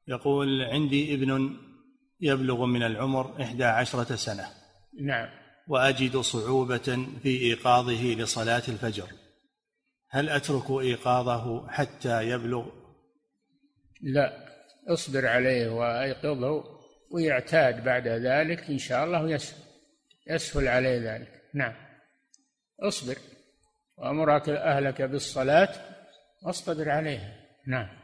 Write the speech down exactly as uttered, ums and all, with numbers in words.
يقول: عندي ابن يبلغ من العمر إحدى عشرة سنة. نعم. وأجد صعوبة في إيقاظه لصلاة الفجر، هل أترك إيقاظه حتى يبلغ؟ لا، اصبر عليه وأيقظه ويعتاد بعد ذلك إن شاء الله يسهل يسهل عليه ذلك. نعم، اصبر وأمرك أهلك بالصلاة واصطبر عليها. نعم.